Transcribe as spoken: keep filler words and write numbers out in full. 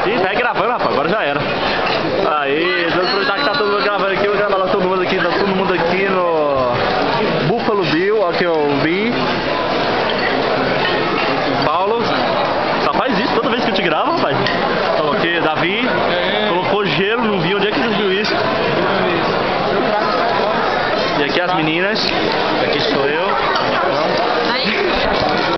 Ih, tá aí gravando, rapaz, agora já era. Aí, vamos aproveitar que tá todo mundo gravando aqui, eu vou gravar todo mundo aqui, tá todo mundo aqui no Buffalo Bill, ó, que eu vi. Paulo, só faz isso toda vez que eu te gravo, rapaz. Então, aqui, Davi, colocou gelo, não vi, onde é que você viu isso? E aqui as meninas, aqui sou eu.